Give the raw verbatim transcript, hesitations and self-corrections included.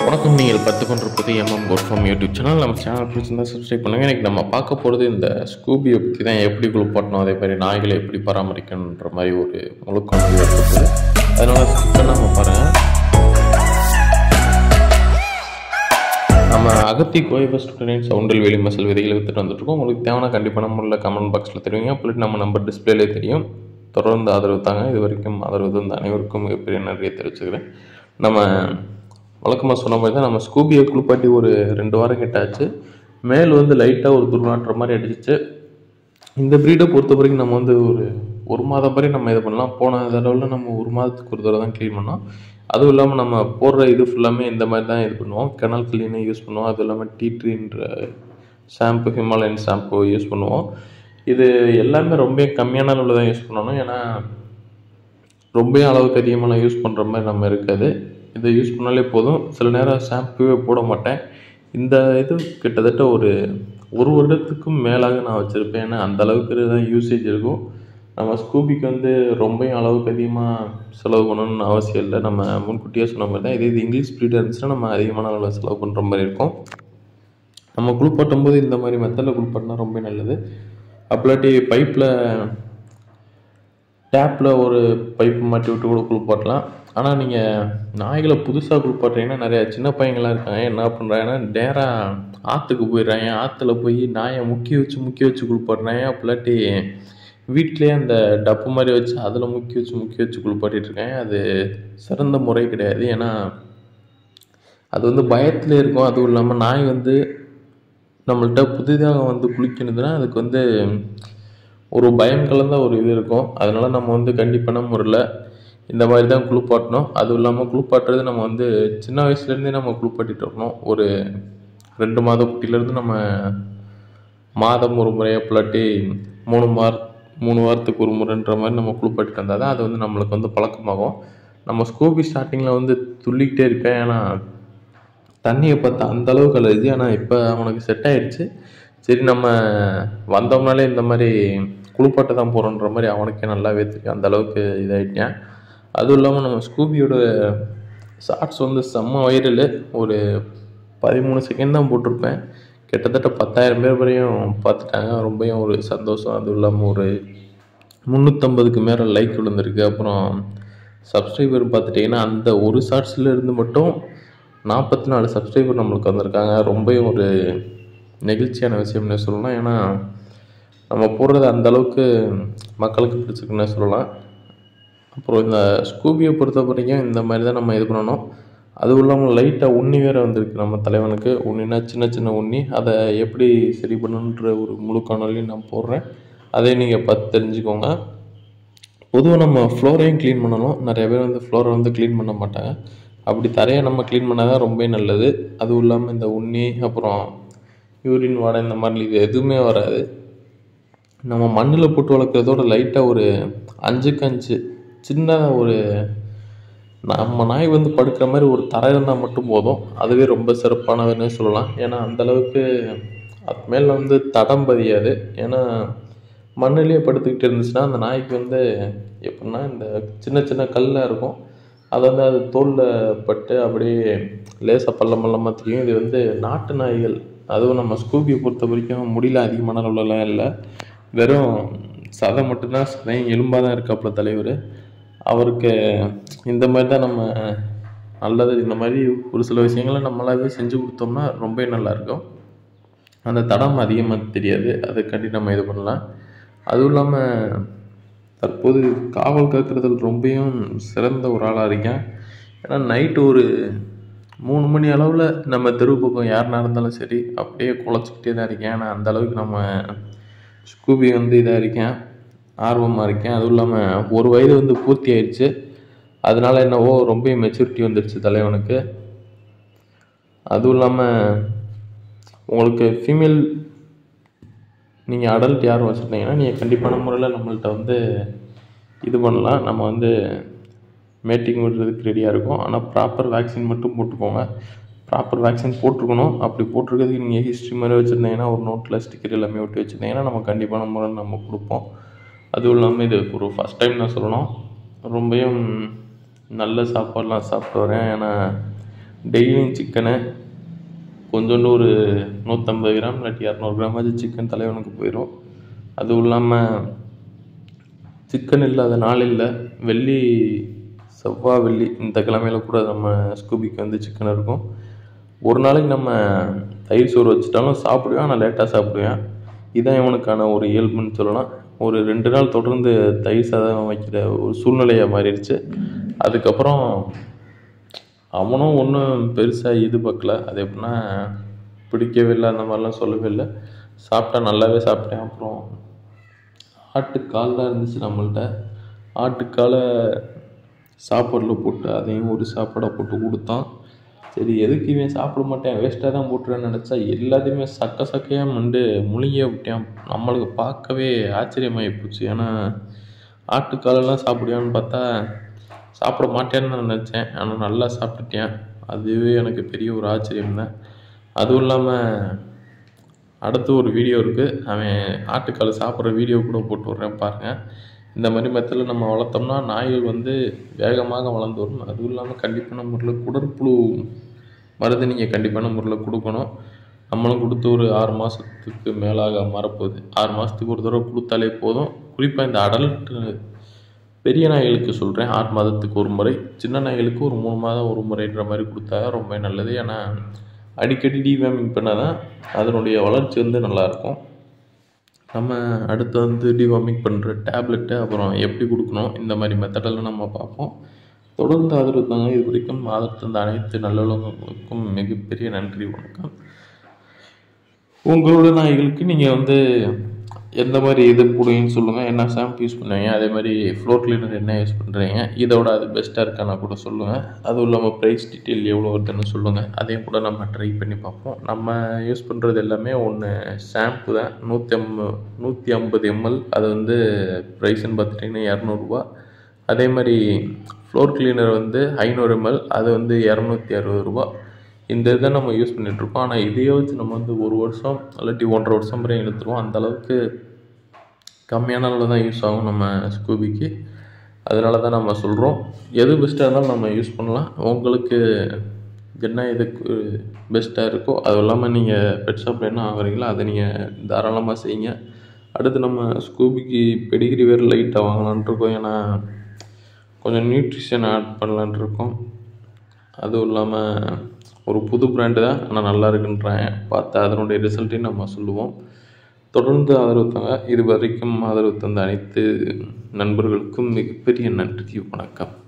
வணக்கம். நீங்கள் பத்து கொண்டிருப்பது எம்எம் கோட்ஃபார்ம் யூடியூப் சேனல். நம்ம சேனல் பிடிச்சிருந்தா சப்ஸ்கிரைப் பண்ணுங்கள். இன்றைக்கி நம்ம பார்க்க போகிறது இந்த ஸ்கூபியை பற்றி தான். எப்படி குளிப்பாட்டணும், அதே மாதிரி நாய்களை எப்படி பராமரிக்கணுன்ற மாதிரி ஒரு முழு காணொலி இருக்குது. அதனால் ஸ்கிப் நம்ம பாருங்கள். நம்ம அகத்தி கோயப ஸ்டூடெண்ட் சவுண்டில் வெளி மசல் விதைகளை வித்துட்டு வந்துட்டுருக்கோம். உங்களுக்கு தேவையான கண்டிப்பான முறையில் கமெண்ட் பாக்ஸில் தெரிவிங்க. அப்படி நம்ம நம்பர் டிஸ்பிளேலே தெரியும். தொடர்ந்து ஆதரவு தாங்க. இது வரைக்கும் ஆதரவு தந்த அனைவருக்கும் மிகப்பெரிய நன்றியை தெரிவிச்சுக்கிறேன். நம்ம வழக்கமாக சொன்ன மாதிரி தான் நம்ம ஸ்கூபியை குளிப்பாட்டி ஒரு ரெண்டு வாரம் கிட்ட ஆச்சு. மேல் வந்து லைட்டாக ஒரு துர்நாற்ற மாதிரி அடிச்சிச்சு. இந்த ப்ரீடை பொறுத்த வரைக்கும் நம்ம வந்து ஒரு ஒரு மாதம் வரை நம்ம இது பண்ணலாம். போன தடவை நம்ம ஒரு மாதத்துக்கு ஒரு தடவை தான் க்ளீன் பண்ணோம். அதுவும் இல்லாமல் நம்ம போடுற இது ஃபுல்லாமே இந்த மாதிரி தான் இது பண்ணுவோம். கெனல் கிளீனை யூஸ் பண்ணுவோம். அதுவும் இல்லாமல் டீ ட்ரீன்ற ஷாம்பு, ஹிமாலயன் ஷாம்பு யூஸ் பண்ணுவோம். இது எல்லாமே ரொம்ப கம்மியான அளவில் தான் யூஸ் பண்ணணும். ஏன்னா ரொம்ப அளவுக்கு அதிகமாக யூஸ் பண்ணுற மாதிரி நம்ம இருக்காது. இதை யூஸ் பண்ணாலே போதும். சில நேரம் ஷாம்புவே போட மாட்டேன். இந்த இது கிட்டத்தட்ட ஒரு ஒரு வருடத்துக்கும் மேலாக நான் வச்சுருப்பேன். ஏன்னா அந்த அளவுக்கு தான் யூசேஜ் இருக்கும். நம்ம ஸ்கூபிக்கு வந்து ரொம்ப அளவுக்கு அதிகமாக செலவு பண்ணணும்னு அவசியம் இல்லை. நம்ம முன்கூட்டியே சொன்ன மாதிரி தான். இதே இது இங்கிலீஷ் ப்ரீடாக இருந்துச்சுன்னா நம்ம அதிகமான அளவில் செலவு பண்ணுற மாதிரி இருக்கும். நம்ம குளிப்பாட்டும் போது இந்த மாதிரி மெத்தடில் குளிப்பாட்டினா ரொம்ப நல்லது. அப்பலாட்டி பைப்பில் டேப்பில் ஒரு பைப்பு மாட்டி விட்டு கூட குளிப்பாட்டலாம். ஆனால் நீங்கள் நாய்களை புதுசாக குளிப்பாட்டுறீங்கன்னா நிறையா சின்ன பையங்களாம் இருக்காங்க. என்ன பண்ணுறாங்கன்னா நேராக ஆற்றுக்கு போயிடுறாங்க. ஆற்றுல போய் நாயை முக்கி வச்சு முக்கி வச்சு குளிப்பாட்டுறாங்க. அப்பலாட்டி வீட்டிலேயே அந்த டப்பு மாதிரி வச்சு அதில் முக்கி வச்சு முக்கி வச்சு குளிப்பாட்டிட்டு இருக்காங்க. அது சிறந்த முறை கிடையாது. ஏன்னா அது வந்து பயத்தில் இருக்கும். அதுவும் இல்லாமல் நாய் வந்து நம்மள்கிட்ட புதிதாக வந்து குளிக்கணுதுன்னா அதுக்கு வந்து ஒரு பயம் கலந்த ஒரு இது இருக்கும். அதனால் நம்ம வந்து கண்டிப்பான முறையில் இந்த மாதிரி தான் குளிப்பாட்டணும். அதுவும் இல்லாமல் குளிப்பாட்டுறது நம்ம வந்து சின்ன வயசுலேருந்தே நம்ம குளிப்பாட்டிட்டு வரணும். ஒரு ரெண்டு மாத குட்டிலேருந்து நம்ம மாதம் ஒரு முறை அப்பலாட்டி மூணு வார மூணு வாரத்துக்கு ஒரு முறைன்ற மாதிரி நம்ம குளிப்பாட்டிட்டு வந்தால் தான் அது வந்து நம்மளுக்கு வந்து பழக்கமாகும். நம்ம ஸ்கூபி ஸ்டார்டிங்கில் வந்து துள்ளிக்கிட்டே இருப்பேன். ஏன்னா தண்ணியை பார்த்தா அந்தளவுக்கு அலர்ஜி. ஆனால் இப்போ அவனுக்கு செட் ஆகிடுச்சு. சரி நம்ம வந்தோம்னாலே இந்த மாதிரி குளிப்பாட்ட தான் போகிறோன்ற மாதிரி அவனுக்கே நல்லாவே தெரியும். அந்தளவுக்கு இதாகிட்டேன். அதுவும் இல்லாமல் நம்ம ஸ்கூபியோட ஷார்ட்ஸ் வந்து செம்ம வைரல். ஒரு பதிமூணு செகண்ட் தான் போட்டிருப்பேன். கிட்டத்தட்ட பத்தாயிரம் பேர் வரையும் பார்த்துட்டாங்க. ரொம்பவும் ஒரு சந்தோஷம். அதுவும் இல்லாமல் ஒரு முந்நூற்றம்பதுக்கு மேலே லைக் விழுந்திருக்கு. அப்புறம் சப்ஸ்கிரைபர் பார்த்துட்டிங்கன்னா அந்த ஒரு ஷார்ட்ஸில் இருந்து மட்டும் நாற்பத்தி நாலு சப்ஸ்கிரைபர் நம்மளுக்கு வந்திருக்காங்க. ரொம்பவும் ஒரு நெகிழ்ச்சியான விஷயம்னு சொல்லலாம். ஏன்னா நம்ம போடுறது அந்தளவுக்கு மக்களுக்கு பிடிச்சிருக்குன்னு சொல்லலாம். அப்புறம் இந்த ஸ்கூபியை பொறுத்த வரைக்கும் இந்த மாதிரி தான் நம்ம இது பண்ணணும். அதுவும் இல்லாமல் லைட்டாக உண்ணி வேறு வந்திருக்கு நம்ம தலைவனுக்கு. உண்ணினா சின்ன சின்ன உண்ணி. அதை எப்படி சரி பண்ணணுன்ற ஒரு முழு காணொலியும் நான் போடுறேன். அதை நீங்கள் பார்த்து தெரிஞ்சுக்கோங்க. பொதுவாக நம்ம ஃப்ளோரையும் க்ளீன் பண்ணணும். நிறைய பேர் வந்து ஃப்ளோரை வந்து க்ளீன் பண்ண மாட்டாங்க. அப்படி தரையை நம்ம க்ளீன் பண்ணால் தான் ரொம்ப நல்லது. அதுவும் இல்லாமல் இந்த உண்ணி அப்புறம் யூரின் வாடை இந்த மாதிரி இது எதுவுமே வராது. நம்ம மண்ணில் போட்டு வளர்க்குறதோட லைட்டாக ஒரு அஞ்சுக்கு அஞ்சு சின்னதாக ஒரு நம்ம நாய் வந்து படுக்கிற மாதிரி ஒரு தரை இருந்தால் மட்டும் போதும். அதுவே ரொம்ப சிறப்பானதுன்னு சொல்லலாம். ஏன்னா அந்தளவுக்கு அது மேலே வந்து தடம் பதியாது. ஏன்னா மண்ணிலேயே படுத்துக்கிட்டு இருந்துச்சுன்னா அந்த நாய்க்கு வந்து எப்படின்னா இந்த சின்ன சின்ன கல்லாக இருக்கும். அதை வந்து அது தோலில் பட்டு அப்படியே லேசாக பள்ளம் பள்ளமாக தெரியும். இது வந்து நாட்டு நாய்கள். அதுவும் நம்ம ஸ்கூபியை பொறுத்த வரைக்கும் முடியல அதிகமான அளவுலலாம் இல்லை. வெறும் சதை மட்டும்தான், சதையும் எலும்பாக தான் இருக்காப்புல தலைவர். அவருக்கு இந்த மாதிரி தான் நம்ம நல்லது. இந்த மாதிரி ஒரு சில விஷயங்களை நம்மளாவே செஞ்சு கொடுத்தோம்னா ரொம்ப நல்லாயிருக்கும். அந்த தடம் அதிகமாக தெரியாது. அதுக்காண்டி நம்ம இது பண்ணலாம். அதுவும் இல்லாமல் தற்போது காவல் காக்கிறதில் ரொம்பவும் சிறந்த ஒரு ஆளாக இருக்கேன். ஏன்னா நைட்டு ஒரு மூணு மணி அளவில் நம்ம தெரு பக்கம் யாருனா இருந்தாலும் சரி அப்படியே குலைச்சிக்கிட்டே தான் இருக்கேன். ஏன்னா அந்தளவுக்கு நம்ம ஸ்கூபி வந்து இதாக இருக்கேன், ஆர்வமாக இருக்கேன். அதுவும் இல்லாமல் ஒரு வயது வந்து பூர்த்தி ஆயிடுச்சு. அதனால என்னவோ ரொம்ப மெச்சூரிட்டி வந்துடுச்சு தலைவனுக்கு. அதுவும் இல்லாமல் உங்களுக்கு ஃபீமேல் நீங்கள் அடல்ட் யாரும் வச்சுருந்தீங்கன்னா நீங்கள் கண்டிப்பான முறையில் நம்மள்கிட்ட வந்து இது பண்ணலாம். நம்ம வந்து மேட்டிங் விடுறதுக்கு ரெடியாக இருக்கும். ஆனால் ப்ராப்பர் வேக்சின் மட்டும் போட்டுக்கோங்க. ப்ராப்பர் வேக்சின் போட்டிருக்கணும். அப்படி போட்டிருக்கிறதுக்கு நீங்கள் ஹிஸ்ட்ரி மாதிரி வச்சுருந்தீங்கன்னா ஒரு நோட்டில் ஸ்டிக்கர் எல்லாமே ஒட்டி வச்சுருந்தீங்கன்னா நம்ம கண்டிப்பான முறையில் நம்ம கொடுப்போம். அதுவும் இல்லாமல் இது ஒரு ஃபஸ்ட் டைம் நான் சொல்லணும். ரொம்பவும் நல்ல சாப்பாடெலாம் சாப்பிட்டு வரேன். ஏன்னா டெய்லியும் சிக்கனை கொஞ்சோண்டு ஒரு நூற்றம்பது கிராம் இல்லாட்டி இரநூறு கிராமாவது சிக்கன் தலைவனுக்கு போயிடும். அதுவும் இல்லாமல் சிக்கன் இல்லாத நாள் இல்லை, வெள்ளி செவ்வாய் வெள்ளி இந்த கிழமையில கூட நம்ம ஸ்கூபிக்கு வந்து சிக்கன் இருக்கும். ஒரு நாளைக்கு நம்ம தயிர் சோறு வச்சுட்டாலும் சாப்பிடுவேன், ஆனால் லேட்டாக சாப்பிடுவேன். இதுதான் இவனுக்கான ஒரு இயல்புன்னு சொல்லலாம். ஒரு ரெண்டு நாள் தொடர்ந்து தயிர் சாதம் வைக்கிற ஒரு சூழ்நிலையாக மாறிடுச்சு. அதுக்கப்புறம் அவனும் ஒன்றும் பெருசாக இது பார்க்கல. அது எப்படின்னா பிடிக்கவே இல்லை, அந்த மாதிரிலாம் சொல்லவே இல்லை. சாப்பிட்டா நல்லாவே சாப்பிட்டேன். அப்புறம் ஆட்டுக்கால் தான் இருந்துச்சு நம்மள்கிட்ட. ஆட்டுக்காலை சாப்பாடில் போட்டு அதையும் ஒரு சாப்பாடாக போட்டு கொடுத்தான். சரி, எதுக்கு இவன் சாப்பிட மாட்டேன், வேஸ்ட்டாக தான் போட்டுருவேன்னு நினச்சா எல்லாத்தையுமே சக்க சக்கையாக மண்டு முழுங்கியே விட்டேன். நம்மளுக்கு பார்க்கவே ஆச்சரியமாகி போச்சு. ஏன்னா ஆட்டுக்காலெல்லாம் சாப்பிடுவான்னு பார்த்தா சாப்பிட மாட்டேன்னு நான் நினச்சேன். ஆனால் நல்லா சாப்பிட்டுட்டேன். அதுவே எனக்கு பெரிய ஒரு ஆச்சரியம் தான். அதுவும் இல்லாமல் அடுத்து ஒரு வீடியோ இருக்குது, அவன் ஆட்டுக்கால் சாப்பிட்ற வீடியோ கூட போட்டு விட்றேன் பாருங்கள். இந்த மாதிரி மெத்தடில் நம்ம வளர்த்தோம்னா நாய்கள் வந்து வேகமாக வளர்ந்து வரும். அதுவும் இல்லாமல் கண்டிப்பான முறையில் குடற்புழு மருந்து நீங்கள் கண்டிப்பான முறையில் கொடுக்கணும். நம்மளும் கொடுத்து ஒரு ஆறு மாதத்துக்கு மேலாக மறப்போகுது. ஆறு மாதத்துக்கு ஒரு தடவை கொடுத்தாலே போதும். குறிப்பாக இந்த அடல்ட் பெரிய நாய்களுக்கு சொல்கிறேன், ஆறு மாதத்துக்கு ஒரு முறை. சின்ன நாய்களுக்கு ஒரு மூணு மாதம் ஒரு முறைன்ற மாதிரி கொடுத்தா ரொம்ப நல்லது. ஏன்னா அடிக்கடி டிவார்மிங் பண்ணால் தான் அதனுடைய வளர்ச்சி வந்து நல்லாயிருக்கும். நம்ம அடுத்து வந்து டிவார்மிங் பண்ணுற டேப்லெட்டு அப்புறம் எப்படி கொடுக்கணும், இந்த மாதிரி மெத்தடெல்லாம் நம்ம பார்ப்போம். தொடர்ந்து ஆதரவு தாங்க. இது வரைக்கும் ஆதரவு தந்த அனைத்து நல்லவங்களுக்கும் மிகப்பெரிய நன்றி, வணக்கம். உங்களோட நாய்களுக்கு நீங்கள் வந்து எந்த மாதிரி இது போடுவீங்கன்னு சொல்லுங்கள், என்ன ஷாம்பு யூஸ் பண்ணுவீங்க, அதே மாதிரி ஃப்ளோர் கிளீனர் என்ன யூஸ் பண்ணுறீங்க, இதோட அது பெஸ்ட்டாக இருக்கானா கூட சொல்லுங்கள். அதுவும் இல்லாமல் ப்ரைஸ் டீட்டெயில் எவ்வளோ வருதுன்னு சொல்லுங்கள், அதையும் கூட நம்ம ட்ரை பண்ணி பார்ப்போம். நம்ம யூஸ் பண்ணுறது எல்லாமே ஒன்று ஷாம்பு தான், நூற்றி ஐம்பது நூற்றி ஐம்பது எம்எல். அது வந்து ப்ரைஸ்ன்னு பார்த்துட்டிங்கன்னா இரநூறுபா. அதே மாதிரி ஃப்ளோர் கிளீனர் வந்து ஐநூறு எம்எல், அது வந்து இரநூத்தி அறுபது ரூபா. இந்த இதை நம்ம யூஸ் பண்ணிகிட்ருக்கோம். ஆனால் இதையே வச்சு நம்ம வந்து ஒரு வருஷம் இல்லாட்டி ஒன்றரை வருஷம் வரையும் இழுத்துருவோம். அந்தளவுக்கு கம்மியான அளவில் தான் யூஸ் ஆகும் நம்ம ஸ்கூபிக்கு. அதனால தான் நம்ம சொல்கிறோம், எது பெஸ்ட்டாக இருந்தாலும் நம்ம யூஸ் பண்ணலாம். உங்களுக்கு என்ன இதுக்கு பெஸ்ட்டாக இருக்கோ, அதுவும் இல்லாமல் நீங்கள் பெட் ஷாப்பில் என்ன ஆகுறீங்களோ அதை நீங்கள் தாராளமாக செய்யுங்க. அடுத்து நம்ம ஸ்கூபிக்கு பெடிகிரி வேறு லைட்டாக வாங்கலான்ட்டு இருக்கோம். ஏன்னா கொஞ்சம் நியூட்ரிஷன் ஆட் பண்ணலான்ட்டு இருக்கோம். அதுவும் இல்லாமல் ஒரு புது பிராண்டு தான், ஆனால் நல்லா இருக்குன்றாங்க. பார்த்து அதனுடைய ரிசல்ட்டையும் நம்ம சொல்லுவோம். தொடர்ந்து ஆதரவு தாங்க. இது வரைக்கும் ஆதரவு தந்த அனைத்து நண்பர்களுக்கும் மிகப்பெரிய நன்றி, வணக்கம்.